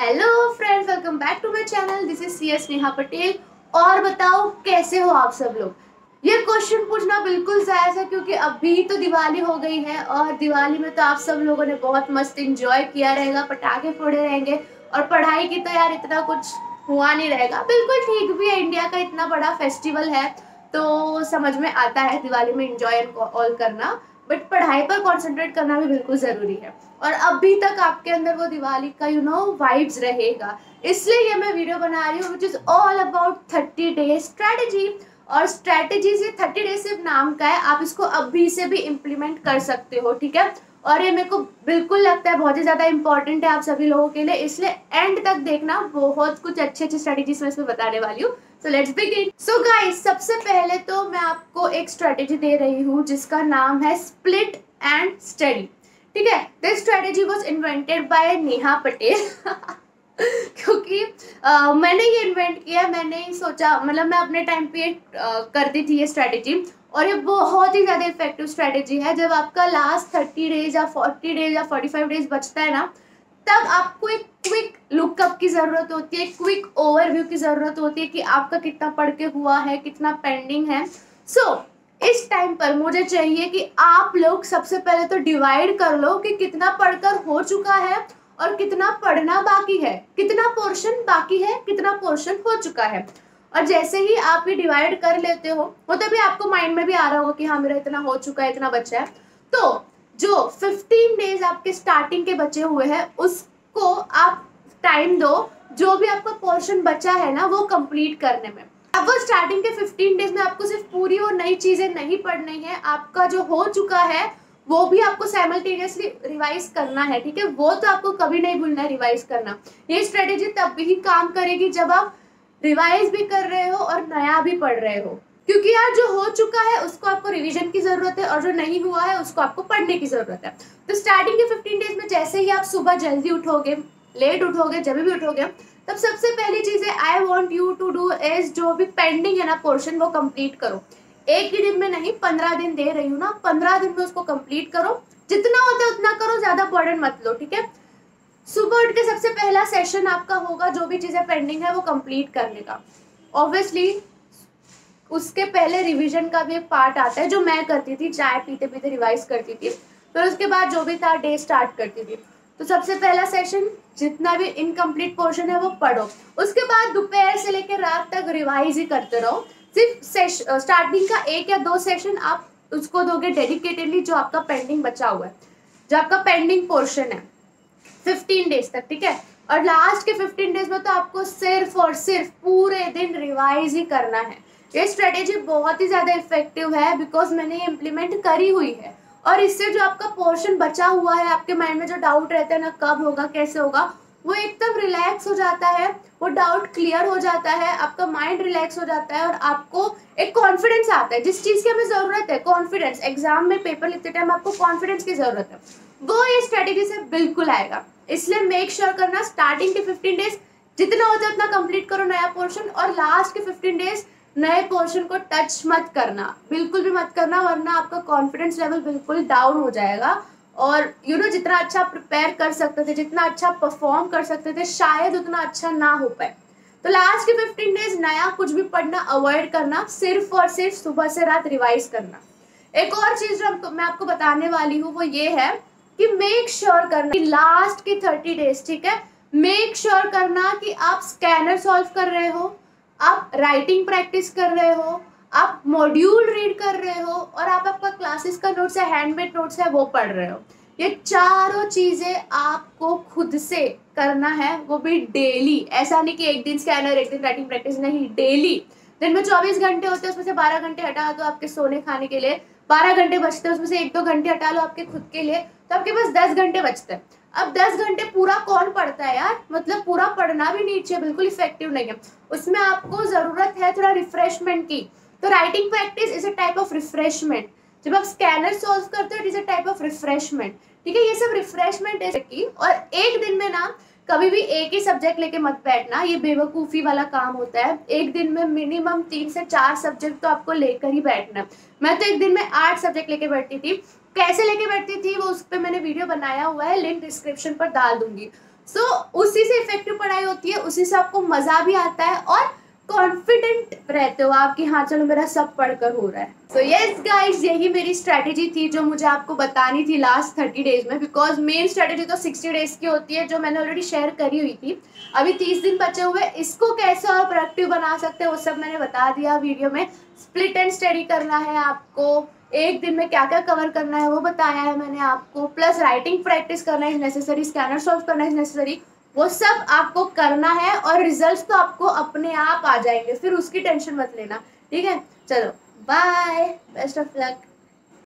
Hello friends, welcome back to my channel. This is C S Neha Patel. और बताओ कैसे हो आप सब लोग। ये क्वेश्चन पूछना बिल्कुल जायज़ है क्योंकि अभी तो दिवाली हो गई है और दिवाली में तो आप सब लोगों ने बहुत मस्त एंजॉय किया रहेगा, पटाखे फोड़े रहेंगे और पढ़ाई की तो यार इतना कुछ हुआ नहीं रहेगा। बिल्कुल ठीक भी है, इंडिया का इतना बड़ा फेस्टिवल है तो समझ में आता है दिवाली में एंजॉय एंड ऑल करना, बट पढ़ाई पर कॉन्सेंट्रेट करना भी बिल्कुल ज़रूरी है। और अभी तक आपके अंदर वो दिवाली का वाइब्स रहेगा, इसलिए ये मैं वीडियो बना रही हूँ which is all about 30 days strategy. और स्ट्रेटेजी से 30 डेज सिर्फ नाम का है, आप इसको अभी से भी इम्प्लीमेंट कर सकते हो, ठीक है। और ये मेरे को बिल्कुल लगता है बहुत ही ज़्यादा इंपॉर्टेंट है आप सभी लोगों के लिए, इसलिए एंड तक देखना, बहुत कुछ अच्छी अच्छी स्ट्रेटेजीज मैं इसमें बताने वाली हूँ। So let's begin. So guys, सबसे पहले तो मैं आपको एक स्ट्रेटेजी दे रही हूँ जिसका नाम है स्प्लिट एंड स्टडी, ठीक है। This strategy was invented by Neha Patel क्योंकि मैंने ये इन्वेंट किया, मैंने ही सोचा, मतलब मैं अपने टाइम पे करती थी ये स्ट्रेटेजी, और ये बहुत ही ज़्यादा इफेक्टिव स्ट्रेटेजी है। जब आपका लास्ट 30 डेज या 40 डेज या 45 डेज बचता है ना, तब आपको एक क्विक लुकअप की ज़रूरत होती है, क्विक ओवरव्यू की ज़रूरत होती है कि आपका कितना पढ़ के हुआ है, कितना पेंडिंग है। इस टाइम पर मुझे चाहिए कि आप लोग सबसे पहले तो डिवाइड कर लो कि कितना पढ़कर हो चुका है और कितना पढ़ना बाकी है, कितना पोर्शन बाकी है, कितना पोर्शन हो चुका है। और जैसे ही आप ये डिवाइड कर लेते हो, वो तभी आपको माइंड में भी आ रहा होगा कि हाँ मेरा इतना हो चुका है, इतना बचा है। तो जो 15 डेज आपके स्टार्टिंग के बचे हुए हैं उसको आप टाइम दो, जो भी आपका पोर्शन बचा है ना वो कंप्लीट करने में। अब वो स्टार्टिंग के 15 डेज में आपको सिर्फ पूरी और नई चीजें नहीं पढ़नी है, आपका जो हो चुका है वो भी आपको साइमल्टेनियसली रिवाइज करना है, ठीक है। वो तो आपको कभी नहीं भूलना है रिवाइज करना। ये स्ट्रेटेजी तब भी काम करेगी जब आप रिवाइज भी कर रहे हो और नया भी पढ़ रहे हो, क्योंकि यार जो हो चुका है उसको आपको रिवीजन की जरूरत है और जो नहीं हुआ है उसको आपको पढ़ने की जरूरत है। तो स्टार्टिंग के 15 डेज में जैसे ही आप सुबह जल्दी उठोगे, लेट उठोगे, जब भी उठोगे, तब सबसे पहली चीज है I want you to do is जो भी पेंडिंग है ना पोर्शन वो कंप्लीट करो। एक ही दिन में नहीं, 15 दिन दे रही हूँ ना, 15 दिन में उसको कंप्लीट करो। जितना होता है उतना करो, ज्यादा बर्डन मत लो, ठीक है। सुबह उठ के सबसे पहला सेशन आपका होगा जो भी चीजें पेंडिंग है वो कंप्लीट करने का। ऑब्वियसली उसके पहले रिवीजन का भी एक पार्ट आता है जो मैं करती थी, चाय पीते पीते रिवाइज करती थी, फिर उसके बाद जो भी था डे स्टार्ट करती थी। तो सबसे पहला सेशन जितना भी इनकम्प्लीट पोर्शन है वो पढ़ो, उसके बाद दोपहर से लेकर रात तक रिवाइज ही करते रहो। सिर्फ स्टार्टिंग का 1 या 2 सेशन आप उसको दोगे डेडिकेटेडली, जो आपका पेंडिंग बचा हुआ है, जो आपका पेंडिंग पोर्शन है 15 डेज तक, ठीक है। और लास्ट के 15 डेज में तो आपको सिर्फ और सिर्फ पूरे दिन रिवाइज ही करना है। ये स्ट्रेटेजी बहुत ही ज्यादा इफेक्टिव है बिकॉज मैंने ये इम्प्लीमेंट करी हुई है, और इससे जो आपका पोर्शन बचा हुआ है, आपके माइंड में जो डाउट रहता है ना कब होगा कैसे होगा, वो एकदम रिलैक्स हो जाता है, वो डाउट क्लियर हो जाता है, आपका माइंड रिलैक्स हो जाता है और आपको एक कॉन्फिडेंस आता है। जिस चीज की हमें जरूरत है, कॉन्फिडेंस, एग्जाम में पेपर लिखते टाइम आपको कॉन्फिडेंस की जरूरत है, वो ये स्ट्रेटेजी से बिल्कुल आएगा। इसलिए मेक श्योर करना स्टार्टिंग के 15 डेज जितना होता है उतना कंप्लीट करो नया पोर्शन, और लास्ट के 15 डेज नए पोर्शन को टच मत करना, बिल्कुल भी मत करना, वरना आपका कॉन्फिडेंस लेवल बिल्कुल डाउन हो जाएगा। और जितना अच्छा प्रिपेयर कर सकते थे, जितना अच्छा परफॉर्म कर सकते थे, शायद उतना अच्छा ना हो पाए। तो लास्ट के 15 डेज नया कुछ भी पढ़ना अवॉइड करना, सिर्फ और सिर्फ सुबह से रात रिवाइज करना। एक और चीज जो मैं आपको बताने वाली हूँ वो ये है कि मेक श्योर करना कि लास्ट के 30 डेज, ठीक है, मेक श्योर करना कि आप स्कैनर सॉल्व कर रहे हो, आप राइटिंग प्रैक्टिस कर रहे हो, आप मॉड्यूल रीड कर रहे हो, और आप आपका क्लासेस का नोट्स है, हैंडमेड नोट्स है, वो पढ़ रहे हो। ये चारों चीजें आपको खुद से करना है, वो भी डेली। ऐसा नहीं कि एक दिन स्कैनर एक दिन राइटिंग प्रैक्टिस, नहीं, डेली। दिन में 24 घंटे होते हैं, उसमें से 12 घंटे हटा दो आपके सोने खाने के लिए, 12 घंटे बचते हैं, उसमें से 1-2 घंटे हटा लो आपके खुद के लिए, तो आपके पास 10 घंटे बचते हैं। अब 10 घंटे पूरा कौन पढ़ता है यार, मतलब पूरा पढ़ना भी नहीं चाहिए, बिल्कुल इफेक्टिव नहीं है। उसमें आपको जरूरत है थोड़ा रिफ्रेशमेंट की। तो writing practice is a type of refreshment. जब आप स्कैनर सॉल्व करते हो it is a type of refreshment, ठीक है। ये सब रिफ्रेशमेंट है की। और एक दिन में ना कभी भी एक ही सब्जेक्ट लेके मत बैठना, ये बेवकूफ़ी वाला काम होता है। एक दिन में मिनिमम 3 से 4 सब्जेक्ट तो आपको लेकर ही बैठना। मैं तो एक दिन में 8 सब्जेक्ट लेके बैठती थी। कैसे लेके बैठती थी वो उस पर मैंने वीडियो बनाया हुआ है, लिंक डिस्क्रिप्शन पर डाल दूंगी। सो उसी से इफेक्टिव पढ़ाई होती है, उसी से आपको मजा भी आता है और कॉन्फिडेंट रहते हो आप कि हाँ चलो मेरा सब पढ़कर हो रहा है। सो यस गाइज, यही मेरी स्ट्रैटेजी थी जो मुझे आपको बतानी थी लास्ट 30 डेज में, बिकॉज मेन स्ट्रैटेजी तो 60 डेज की होती है जो मैंने ऑलरेडी शेयर करी हुई थी। अभी 30 दिन बचे हुए, इसको कैसे और प्रोडक्टिव बना सकते हैं वो सब मैंने बता दिया वीडियो में। स्प्लिट एंड स्टडी करना है आपको, एक दिन में क्या क्या कवर करना है वो बताया है मैंने आपको, प्लस राइटिंग प्रैक्टिस करना इज नेसेसरी, स्कैनर सॉल्व करना इज नेसेसरी, वो सब आपको करना है और रिजल्ट्स तो आपको अपने आप आ जाएंगे, फिर उसकी टेंशन मत लेना, ठीक है। चलो बाय, बेस्ट ऑफ लक।